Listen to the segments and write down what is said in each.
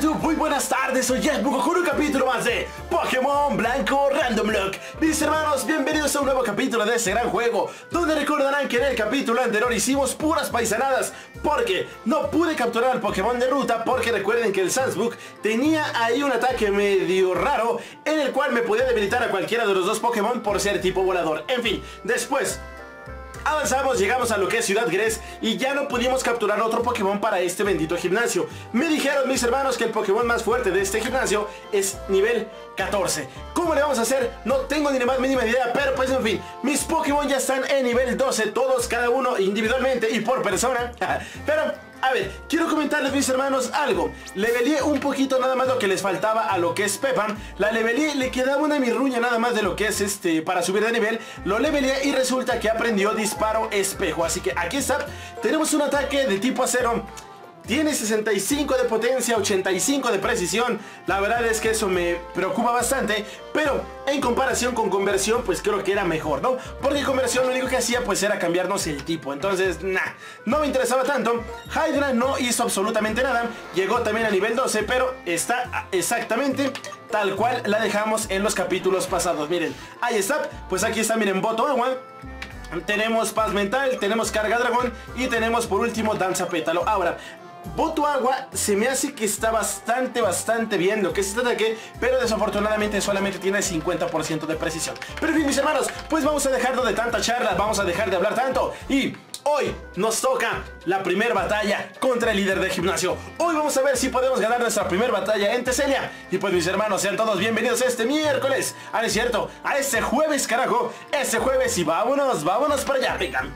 YouTube, muy buenas tardes, soy Jackbook con un capítulo más de Pokémon Blanco Random Lock. Mis hermanos, bienvenidos a un nuevo capítulo de este gran juego, donde recordarán que en el capítulo anterior hicimos puras paisanadas porque no pude capturar al Pokémon de ruta, porque recuerden que el Sandbook tenía ahí un ataque medio raro en el cual me podía debilitar a cualquiera de los dos Pokémon por ser tipo volador. En fin, después avanzamos, llegamos a lo que es Ciudad Gres y ya no pudimos capturar otro Pokémon para este bendito gimnasio. Me dijeron mis hermanos que el Pokémon más fuerte de este gimnasio es nivel 14. ¿Cómo le vamos a hacer? No tengo ni la más mínima idea, pero pues en fin, mis Pokémon ya están en nivel 12, todos, cada uno individualmente y por persona. Pero a ver, quiero comentarles mis hermanos algo. Leveleé un poquito nada más lo que les faltaba a lo que es Pepan. La leveleé, le quedaba una mirruña nada más de lo que es para subir de nivel. Lo leveleé y resulta que aprendió disparo espejo. Así que aquí está, tenemos un ataque de tipo acero. Tiene 65 de potencia, 85 de precisión. La verdad es que eso me preocupa bastante, pero en comparación con conversión, pues creo que era mejor, ¿no? Porque conversión lo único que hacía pues era cambiarnos el tipo. Entonces, no me interesaba tanto. Hydra no hizo absolutamente nada. Llegó también a nivel 12, pero está exactamente tal cual la dejamos en los capítulos pasados. Miren, ahí está. Pues aquí está, miren, Boto Agua. Tenemos Paz Mental, tenemos Carga Dragón y tenemos por último Danza Pétalo. Ahora, Boto Agua se me hace que está bastante bien lo que es este ataque, pero desafortunadamente solamente tiene 50% de precisión. Pero en fin, mis hermanos, pues vamos a dejarlo de tanta charla, vamos a dejar de hablar tanto y hoy nos toca la primera batalla contra el líder del gimnasio. Hoy vamos a ver si podemos ganar nuestra primera batalla en Teselia. Y pues mis hermanos, sean todos bienvenidos a este miércoles. Ah, es cierto, a este jueves, carajo. Este jueves y vámonos para allá, vengan.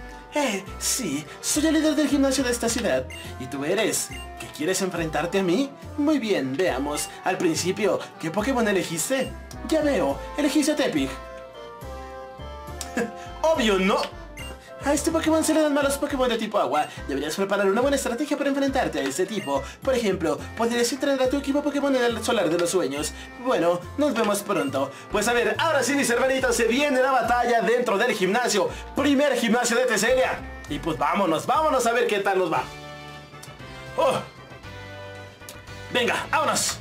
Sí, soy el líder del gimnasio de esta ciudad. ¿Y tú eres? ¿Que quieres enfrentarte a mí? Muy bien, veamos. Al principio, ¿qué Pokémon elegiste? Ya veo, elegiste a Tepig. Obvio, no. A este Pokémon se le dan malos Pokémon de tipo agua. Deberías preparar una buena estrategia para enfrentarte a este tipo. Por ejemplo, podrías entrenar a tu equipo Pokémon en el Solar de los Sueños. Bueno, nos vemos pronto. Pues a ver, ahora sí mis hermanitos, se viene la batalla dentro del gimnasio. Primer gimnasio de Teselia. Y pues vámonos a ver qué tal nos va. Oh. Venga, vámonos.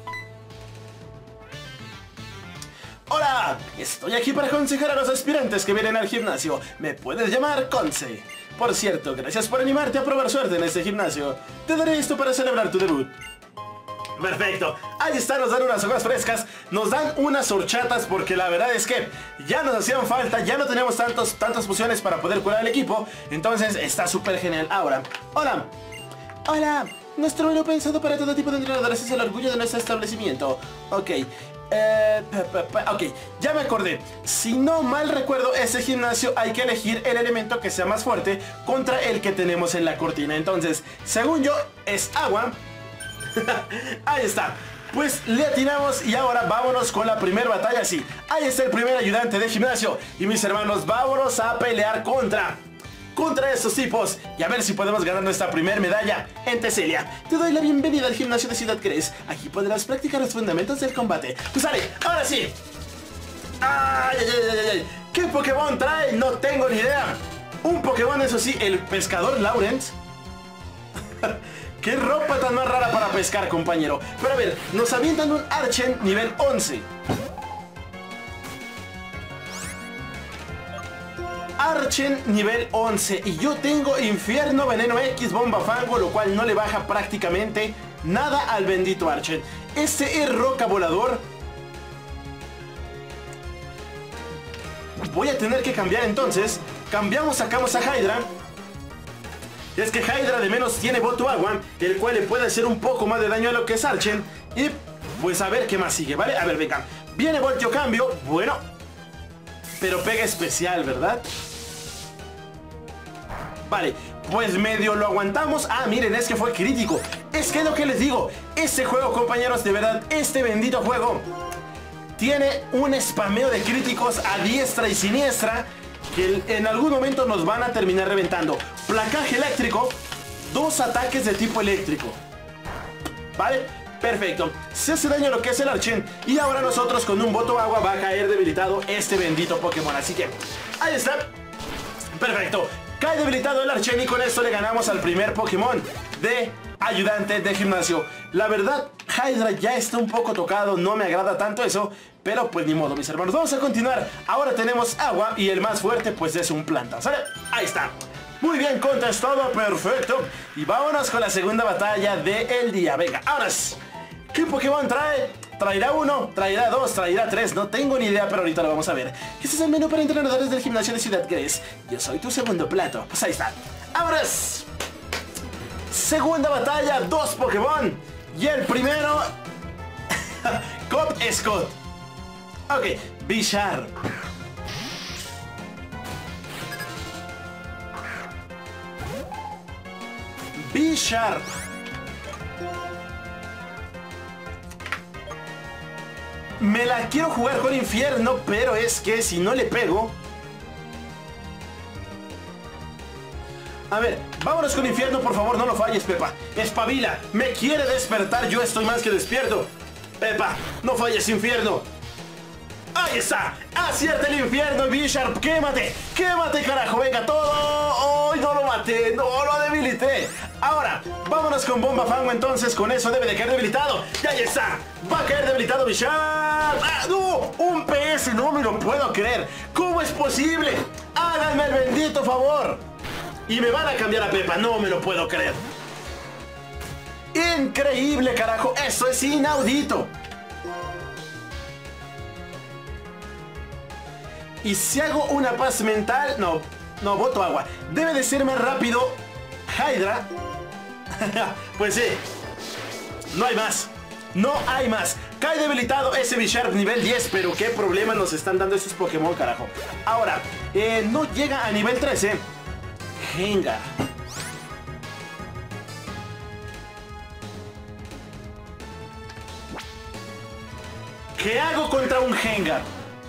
Hola, estoy aquí para aconsejar a los aspirantes que vienen al gimnasio. Me puedes llamar Conce. Por cierto, gracias por animarte a probar suerte en este gimnasio. Te daré esto para celebrar tu debut. Perfecto, ahí está, nos dan unas hojas frescas, nos dan unas horchatas porque la verdad es que ya nos hacían falta, ya no teníamos tantas pociones para poder curar al equipo. Entonces está súper genial. Ahora, hola. Hola, nuestro menú pensado para todo tipo de entrenadores es el orgullo de nuestro establecimiento. Ok. Ok, ya me acordé. Si no mal recuerdo, ese gimnasio hay que elegir el elemento que sea más fuerte contra el que tenemos en la cortina. Entonces, según yo, es agua. Ahí está. Pues le atinamos y ahora vámonos con la primera batalla. Sí, ahí está el primer ayudante de gimnasio. Y mis hermanos, vámonos a pelear contra estos tipos y a ver si podemos ganar nuestra primera medalla en Teselia. Te doy la bienvenida al gimnasio de Ciudad Gres. Aquí podrás practicar los fundamentos del combate. Pues sale, ahora sí. Ay. ¿Qué Pokémon trae? No tengo ni idea. Un Pokémon, eso sí, el pescador Lawrence. Qué ropa tan más rara para pescar, compañero. Pero a ver, nos avientan un Archen nivel 11. Archen nivel 11 y yo tengo Infierno, Veneno X, Bomba Fango, lo cual no le baja prácticamente nada al bendito Archen. Este es Roca Volador. Voy a tener que cambiar entonces. Sacamos a Hydra. Es que Hydra de menos tiene Boto Agua, el cual le puede hacer un poco más de daño a lo que es Archen. Y pues a ver qué más sigue, ¿vale? A ver, venga. Viene Voltio Cambio, bueno, pero pega especial, ¿verdad? Vale, pues medio lo aguantamos. Ah, miren, es que fue crítico. Es que es lo que les digo. Este juego, compañeros, de verdad, este bendito juego tiene un spameo de críticos a diestra y siniestra que en algún momento nos van a terminar reventando. Placaje eléctrico, 2 ataques de tipo eléctrico. Vale, perfecto. Se hace daño a lo que es el Archen. Y ahora nosotros con un Boto Agua va a caer debilitado este bendito Pokémon. Así que, ahí está. Perfecto. Cae debilitado el Archen y con esto le ganamos al primer Pokémon de ayudante de gimnasio. La verdad, Hydra ya está un poco tocado, no me agrada tanto eso, pero pues ni modo, mis hermanos. Vamos a continuar. Ahora tenemos agua y el más fuerte pues es un planta, ¿sale? Ahí está. Muy bien contestado, perfecto. Y vámonos con la segunda batalla del día. Venga, ahora sí. ¿Qué Pokémon trae? ¿Traerá 1? ¿Traerá 2? ¿Traerá 3? No tengo ni idea, pero ahorita lo vamos a ver. Este es el menú para entrenadores del gimnasio de Ciudad Grace. Yo soy tu segundo plato. Pues ahí está. Ahora sí. Segunda batalla, 2 Pokémon. Y el primero... Cop Scott. Ok, Bisharp. Bisharp. Me la quiero jugar con infierno, pero es que si no le pego... A ver, vámonos con infierno, por favor, no lo falles, Pepa. Espabila, me quiere despertar, yo estoy más que despierto. Pepa, no falles, infierno. Ahí está, acierta el infierno, Bisharp, quémate, quémate, carajo, venga, todo. ¡Ay, no lo maté, no lo debilité! Ahora, vámonos con Bomba Fango, entonces, con eso debe de caer debilitado. Y ahí está, va a caer debilitado Bisharp. ¡Ah, no! Un PS, no me lo puedo creer. ¿Cómo es posible? Háganme el bendito favor. Y me van a cambiar a Pepa, no me lo puedo creer. Increíble, carajo, eso es inaudito. Y si hago una paz mental... No, boto agua. Debe de ser más rápido Hydra. Pues sí. No hay más. No hay más. Cae debilitado ese Bisharp nivel 10. Pero qué problema nos están dando esos Pokémon, carajo. Ahora, no llega a nivel 13. Gengar. ¿Qué hago contra un Gengar?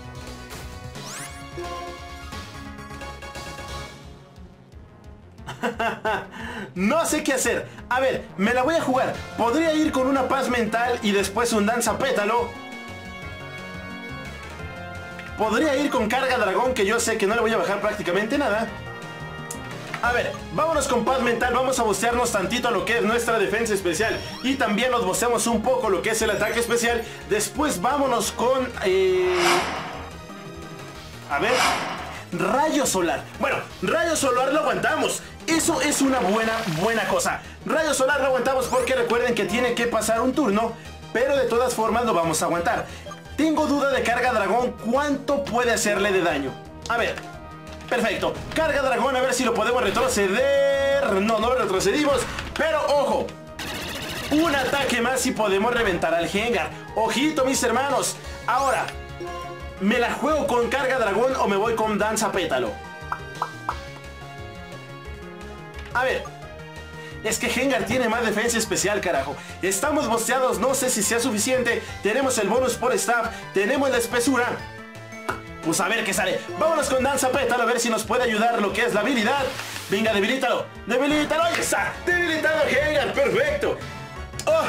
No sé qué hacer. A ver, me la voy a jugar. Podría ir con una paz mental y después un danza pétalo. Podría ir con carga dragón, que yo sé que no le voy a bajar prácticamente nada. A ver, vámonos con paz mental. Vamos a bostearnos tantito lo que es nuestra defensa especial. Y también nos bosteamos un poco lo que es el ataque especial. Después vámonos con... A ver... Rayo solar. Bueno, rayo solar lo aguantamos. Eso es una buena cosa. Rayo solar lo aguantamos porque recuerden que tiene que pasar un turno. Pero de todas formas lo vamos a aguantar. Tengo duda de carga dragón. ¿Cuánto puede hacerle de daño? A ver. Perfecto. Carga dragón, a ver si lo podemos retroceder. No, no lo retrocedimos. Pero ojo. Un ataque más y podemos reventar al Gengar. Ojito, mis hermanos. Ahora, ¿me la juego con carga dragón o me voy con danza pétalo? A ver. Es que Gengar tiene más defensa especial, carajo. Estamos bosteados, no sé si sea suficiente. Tenemos el bonus por staff. Tenemos la espesura. Pues a ver qué sale. Vámonos con danza pétalo a ver si nos puede ayudar lo que es la habilidad. Venga, debilítalo. Debilítalo, ahí está. Debilitado Gengar, perfecto. Oh.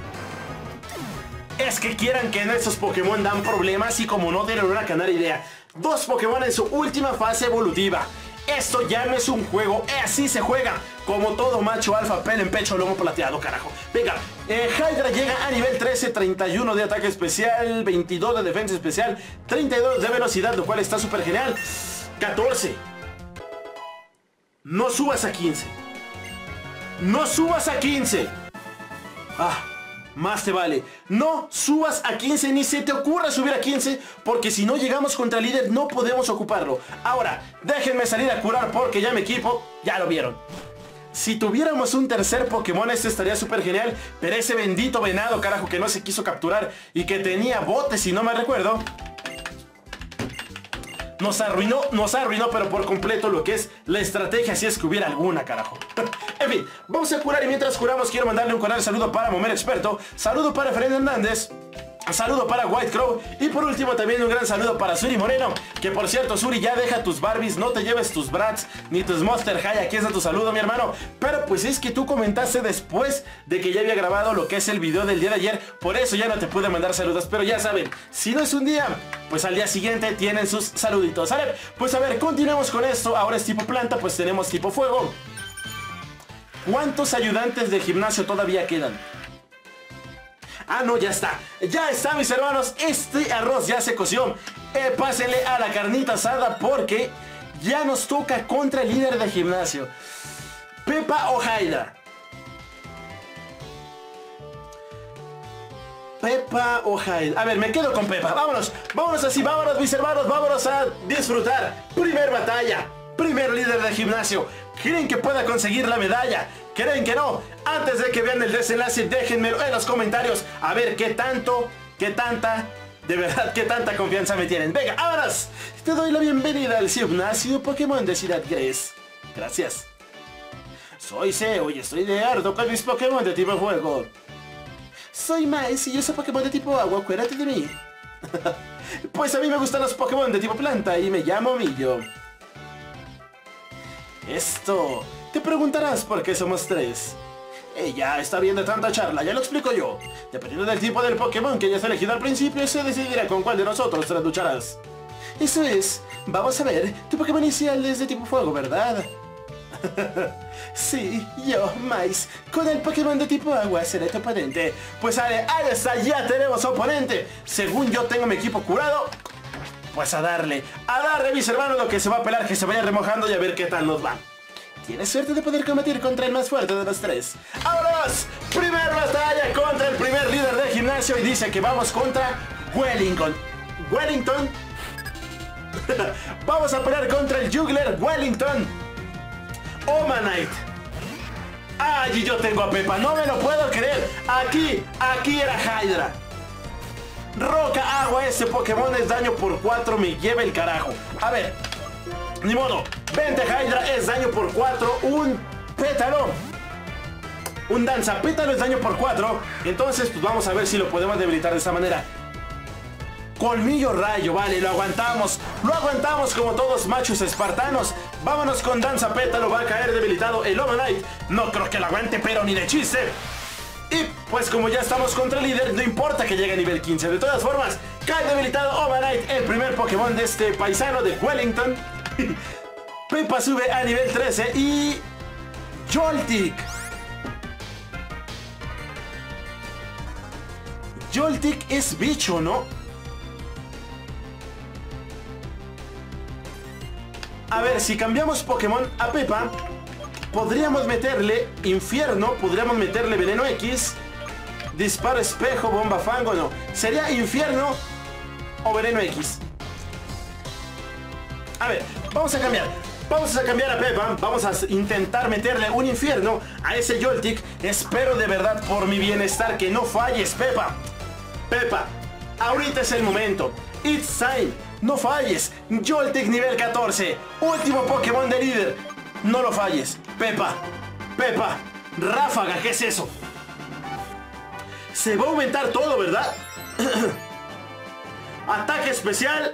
Es que quieran que en estos Pokémon dan problemas y como no tienen una canal idea. 2 Pokémon en su última fase evolutiva. Esto ya no es un juego, así se juega. Como todo macho alfa, pelo en pecho, lomo plateado, carajo. Venga, Hydra llega a nivel 13, 31 de ataque especial, 22 de defensa especial, 32 de velocidad, lo cual está súper genial. 14. No subas a 15. No subas a 15. Ah. Más te vale. No subas a 15, ni se te ocurra subir a 15, porque si no llegamos contra el líder no podemos ocuparlo. Ahora, déjenme salir a curar porque ya mi equipo, ya lo vieron. Si tuviéramos un tercer Pokémon, este estaría súper genial, pero ese bendito venado, carajo, que no se quiso capturar y que tenía botes, si no me recuerdo, nos arruinó, pero por completo lo que es la estrategia, si es que hubiera alguna, carajo. En fin, vamos a curar y mientras curamos quiero mandarle un cordial saludo para Momer Experto, saludo para Fernando Hernández, saludo para White Crow y por último también un gran saludo para Suri Moreno, que por cierto, Suri, ya deja tus Barbies, no te lleves tus Bratz ni tus Monster High, aquí está tu saludo, mi hermano. Pero pues es que tú comentaste después de que ya había grabado lo que es el video del día de ayer, por eso ya no te pude mandar saludos, pero ya saben, si no es un día, pues al día siguiente tienen sus saluditos, ¿sale? Pues a ver, continuamos con esto. Ahora es tipo planta, pues tenemos tipo fuego. ¿Cuántos ayudantes de gimnasio todavía quedan? Ah, no, ya está. Ya está, mis hermanos. Este arroz ya se coció. Pásenle a la carnita asada porque ya nos toca contra el líder de gimnasio. Pepa o Hydra. Pepa o Hydra. A ver, me quedo con Pepa. Vámonos. Vámonos así. Vámonos, mis hermanos. Vámonos a disfrutar. Primer batalla. Primer líder de gimnasio. ¿Creen que pueda conseguir la medalla? ¿Creen que no? Antes de que vean el desenlace, déjenmelo en los comentarios. A ver qué tanto, qué tanta, de verdad, qué tanta confianza me tienen. Venga, vámonos. Te doy la bienvenida al gimnasio Pokémon de Ciudad Gres. Gracias. Soy Seo y estoy de harto con mis Pokémon de tipo fuego. Soy Miles y yo soy Pokémon de tipo agua, acuérdate de mí. Pues a mí me gustan los Pokémon de tipo planta y me llamo Millo. Esto... Te preguntarás por qué somos tres. Ya está bien de tanta charla, ya lo explico yo. Dependiendo del tipo del Pokémon que hayas elegido al principio, se decidirá con cuál de nosotros te la lucharás. Eso es. Vamos a ver, tu Pokémon inicial es de tipo fuego, ¿verdad? Sí, yo, Mais, con el Pokémon de tipo agua seré tu oponente. Pues ahí está, ya tenemos oponente. Según yo tengo mi equipo curado, pues a darle, mis hermanos, lo que se va a pelar, que se vaya remojando y a ver qué tal nos va. Tienes suerte de poder combatir contra el más fuerte de los tres. ¡Vámonos! Primer batalla contra el primer líder de gimnasio y dice que vamos contra Wellington. ¿Wellington? Vamos a pelear contra el Juggler Wellington. Omanite. ¡Ay, yo tengo a Pepa! ¡No me lo puedo creer! Aquí era Hydra. Roca, agua, ese Pokémon es daño por 4, me lleva el carajo. A ver, ni modo. Vente Hydra, es daño por 4. Un pétalo. Un danza pétalo es daño por 4. Entonces, pues vamos a ver si lo podemos debilitar de esta manera. Colmillo rayo, vale, lo aguantamos. Lo aguantamos como todos machos espartanos. Vámonos con danza pétalo, va a caer debilitado el Omanite. No creo que lo aguante, pero ni de chiste. Y pues como ya estamos contra el líder, no importa que llegue a nivel 15. De todas formas, cae debilitado Omanite, el primer Pokémon de este paisano de Wellington. Pepa sube a nivel 13 y... Joltik. Joltik es bicho, ¿no? A ver, si cambiamos Pokémon a Pepa, podríamos meterle Infierno, podríamos meterle Veneno X, Disparo Espejo, Bomba Fango, no. Sería Infierno o Veneno X. A ver, vamos a cambiar. Vamos a cambiar a Pepa. Vamos a intentar meterle un Infierno a ese Joltik. Espero de verdad por mi bienestar que no falles, Pepa. Pepa, ahorita es el momento. It's time. No falles. Joltik nivel 14. Último Pokémon de líder. No lo falles. Pepa. Pepa. Ráfaga, ¿qué es eso? Se va a aumentar todo, ¿verdad? Ataque especial.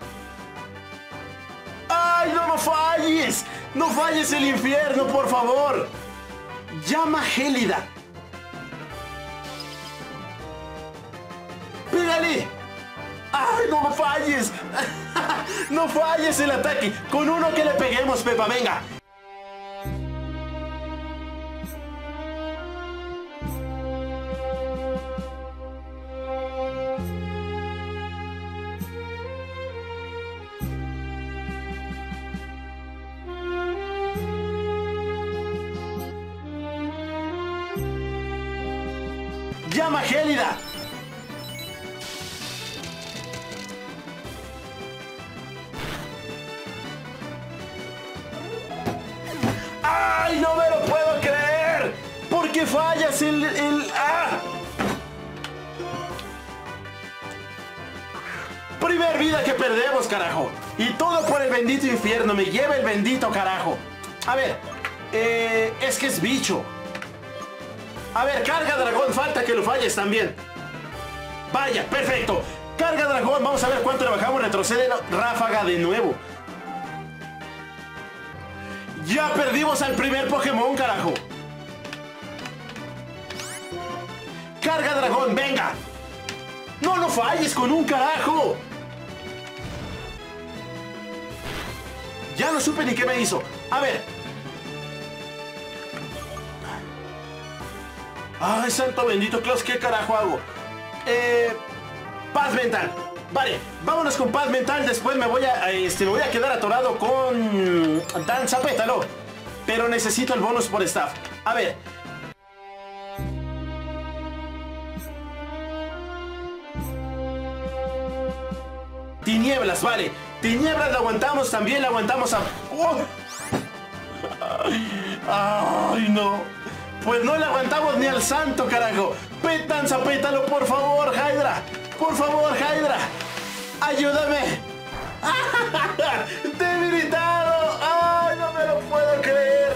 ¡Ay, no falles! ¡No falles el infierno, por favor! Llama gélida. ¡Pégale! ¡Ay, no falles! ¡No falles el ataque! Con uno que le peguemos, Pepa, venga. ¡Llama gélida! ¡Ay, no me lo puedo creer! ¿Por qué fallas ¡Ah! Primer vida que perdemos, carajo. Y todo por el bendito infierno. Me lleva el bendito carajo. A ver, es que es bicho. A ver, carga dragón, falta que lo falles también. Vaya, perfecto. Carga dragón, vamos a ver cuánto le bajamos. Retrocede, ráfaga de nuevo. Ya perdimos al primer Pokémon, carajo. Carga dragón, venga. No, no falles con un carajo. Ya no supe ni qué me hizo. A ver. Ay, santo bendito, Klaus, ¿qué carajo hago? Paz mental. Vale, vámonos con paz mental. Después me voy a quedar atorado con danza pétalo. Pero necesito el bonus por staff. A ver. Tinieblas, vale. Tinieblas la aguantamos, también la aguantamos a... ¡Oh! Ay, no. Pues no le aguantamos ni al santo, carajo. Danza pétalo, por favor, Hydra. Por favor, Hydra. Ayúdame. ¡Debilitado! ¡Ay, no me lo puedo creer!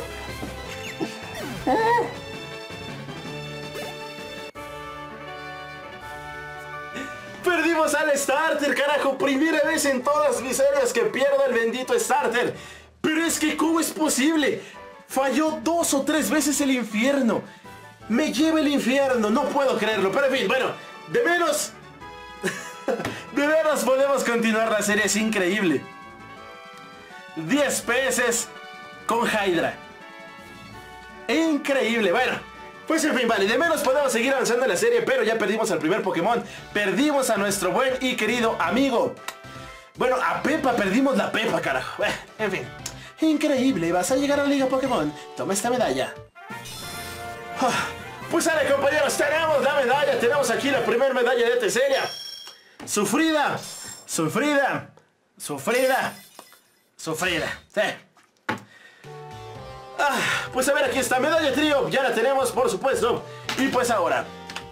Perdimos al starter, carajo. Primera vez en todas mis series que pierdo el bendito starter. Pero es que ¿cómo es posible? Falló 2 o 3 veces el infierno. Me lleva el infierno, no puedo creerlo. Pero en fin, bueno, de menos... de veras podemos continuar la serie, es increíble. 10 PS con Hydra. Increíble, bueno. Pues en fin, vale, de menos podemos seguir avanzando en la serie, pero ya perdimos al primer Pokémon. Perdimos a nuestro buen y querido amigo. Bueno, a Pepa, perdimos la Pepa, carajo. En fin. Increíble, vas a llegar a la Liga Pokémon. Toma esta medalla. Pues vale, compañeros, tenemos la medalla. Tenemos aquí la primera medalla de esta serie. Sufrida. Sufrida. Sufrida. Sufrida. Sí. Pues a ver, aquí está, medalla trío, ya la tenemos, por supuesto. Y pues ahora,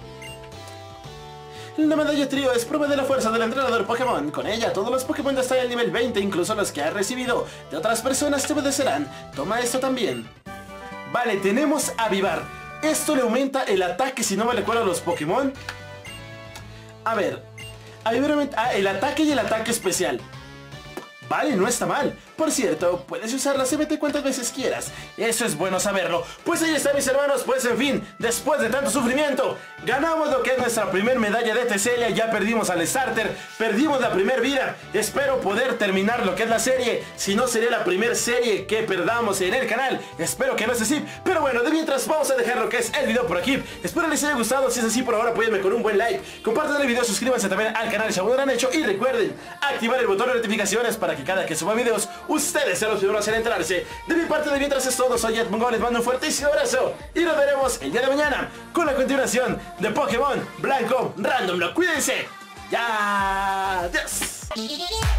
la medalla trío es prueba de la fuerza del entrenador Pokémon. Con ella, todos los Pokémon de hasta el nivel 20, incluso los que has recibido de otras personas, te obedecerán. Toma esto también. Vale, tenemos Avivar. Esto le aumenta el ataque, si no me recuerdo, a los Pokémon. A ver, Avivar, el ataque y el ataque especial. Vale, no está mal. Por cierto, puedes usar la CBT cuantas veces quieras. Eso es bueno saberlo. Pues ahí está, mis hermanos. Pues en fin, después de tanto sufrimiento, ganamos lo que es nuestra primer medalla de Teselia. Ya perdimos al starter, perdimos la primera vida. Espero poder terminar lo que es la serie. Si no, sería la primera serie que perdamos en el canal. Espero que no sea así. Pero bueno, de mientras vamos a dejar lo que es el video por aquí. Espero les haya gustado. Si es así, por ahora apóyenme con un buen like. Compartan el video, suscríbanse también al canal si aún no lo han hecho. Y recuerden activar el botón de notificaciones para que cada que suba videos, ustedes sean los primeros en enterarse. De mi parte, de mientras es todo, soy Edmongo, les mando un fuertísimo abrazo y nos veremos el día de mañana con la continuación de Pokémon Blanco Random Block. Cuídense. Ya. Adiós.